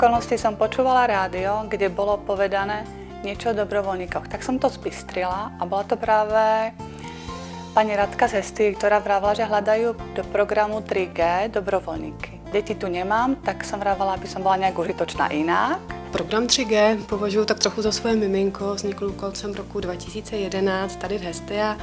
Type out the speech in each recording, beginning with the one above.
okolností som počúvala rádio, kde bolo povedané niečo o dobrovoľníkoch. Tak som to zbystrila a bola to práve pani Radka z Hesty, ktorá vravela, že hľadajú do programu 3G dobrovoľníky. Deti tu nemám, tak som vravela, aby som bola nejak užitočná inak. Program 3G považuji tak trochu za svoje miminko, vznikl koncem roku 2011 tady v Hestia.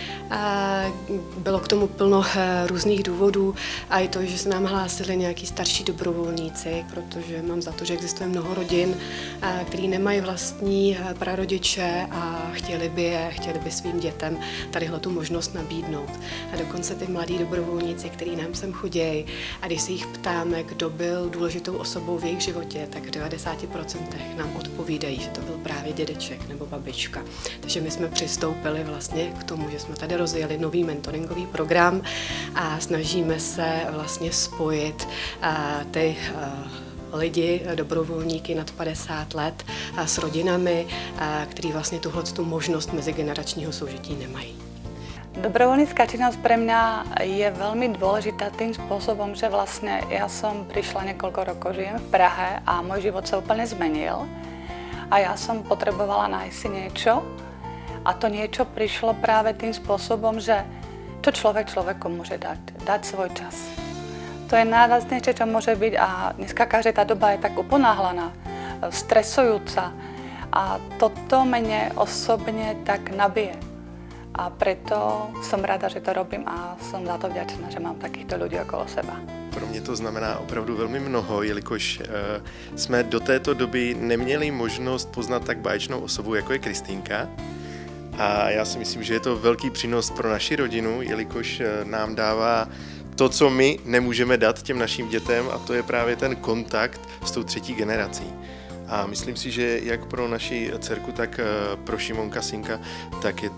Bylo k tomu plno různých důvodů a i to, že se nám hlásili nějaký starší dobrovolníci, protože mám za to, že existuje mnoho rodin, který nemají vlastní prarodiče a chtěli by svým dětem tadyhle tu možnost nabídnout. A dokonce ty mladí dobrovolníci, kteří nám sem chodí, a když se jich ptáme, kdo byl důležitou osobou v jejich životě, tak v 90% nám odpovídají, že to byl právě dědeček nebo babička. Takže my jsme přistoupili vlastně k tomu, že jsme tady rozjeli nový mentoringový program a snažíme se vlastně spojit ty lidi, dobrovolníky nad 50 let s rodinami, kteří vlastně tuhletu možnost mezigeneračního soužití nemají. Dobrovoľnícka činnosť pre mňa je veľmi dôležitá tým spôsobom, že vlastne ja som prišla niekoľko rokov, žijem v Prahe a môj život sa úplne zmenil a ja som potrebovala nájsť si niečo a to niečo prišlo práve tým spôsobom, že čo človek človeku môže dať svoj čas. To je najvlastnejšie, čo môže byť a dneska každá tá doba je tak uponáhlaná, stresujúca a toto mne osobne tak nabije. A preto som rada, že to robím a som za to vďačná, že mám takýchto ľudí okolo seba. Pro mě to znamená opravdu velmi mnoho, jelikož jsme do této doby neměli možnost poznat tak báječnou osobu, jako je Kristýnka. A já si myslím, že je to velký přínos pro naši rodinu, jelikož nám dává to, co my nemůžeme dát těm našim dětem, a to je právě ten kontakt s tou třetí generací. A myslím si, že jak pro naši dcerku, tak pro Šimonka, synka, tak je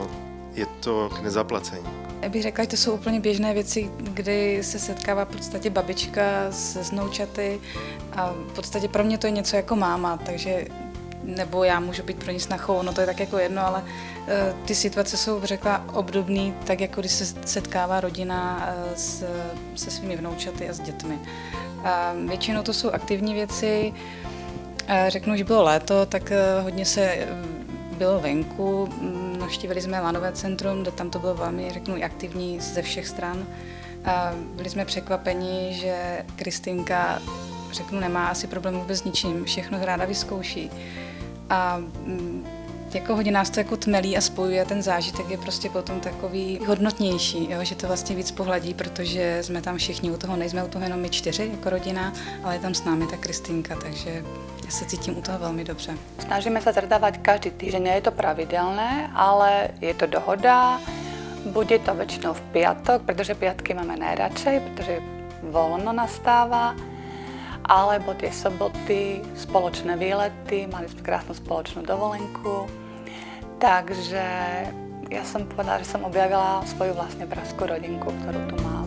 to k nezaplacení. Já bych řekla, že to jsou úplně běžné věci, kdy se setkává v podstatě babička se snoučaty a v podstatě pro mě to je něco jako máma, takže nebo já můžu být pro ní snachou, no to je tak jako jedno, ale ty situace jsou, řekla, obdobný, tak jako když se setkává rodina se svými vnoučaty a s dětmi. A většinou to jsou aktivní věci. Řeknu, že bylo léto, tak hodně se bylo venku, navštívili jsme Lanové centrum, kde tam to bylo velmi, řeknu, aktivní ze všech stran. Byli jsme překvapeni, že Kristýnka, řeknu, nemá asi problém vůbec s ničím, všechno ráda vyzkouší. A jako hodně nás to jako tmelí a spojuje, ten zážitek je prostě potom takový hodnotnější, jo? Že to vlastně víc pohladí, protože jsme tam všichni u toho, nejsme u toho jenom my 4 jako rodina, ale je tam s námi ta Kristýnka, takže já se cítím u toho velmi dobře. Snažíme sa stretávať každý týždeň, nie je to pravidelné, ale je to dohoda. Bude to väčšinou v piatok, pretože piatky máme najradšej, pretože voľno nastáva. Alebo tie soboty, spoločné výlety, mali sme krásnu spoločnú dovolenku. Takže ja som povedala, že som objavila svoju vlastne pražskú rodinku, ktorú tu mám.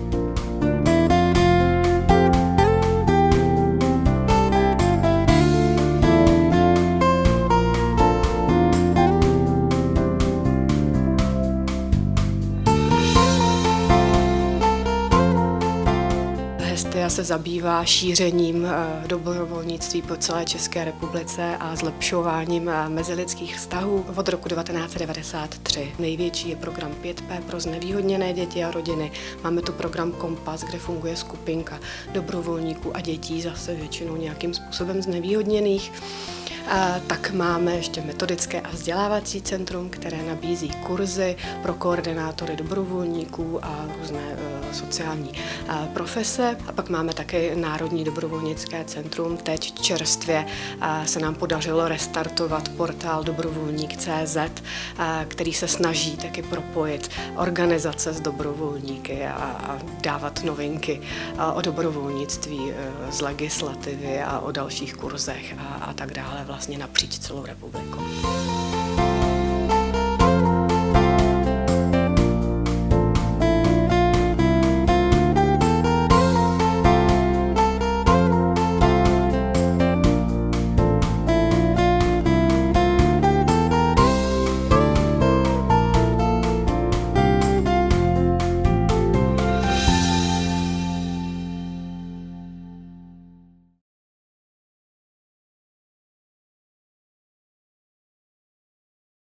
Hestia se zabývá šířením dobrovolnictví po celé České republice a zlepšováním mezilidských vztahů od roku 1993. Největší je program 5P pro znevýhodněné děti a rodiny. Máme tu program Kompas, kde funguje skupinka dobrovolníků a dětí, zase většinou nějakým způsobem znevýhodněných. Tak máme ještě metodické a vzdělávací centrum, které nabízí kurzy pro koordinátory dobrovolníků a různé sociální profese. A pak máme také Národní dobrovolnické centrum. Teď čerstvě se nám podařilo restartovat portál dobrovolník.cz, který se snaží taky propojit organizace s dobrovolníky a dávat novinky o dobrovolnictví z legislativy a o dalších kurzech a tak dále vlastně napříč celou republikou.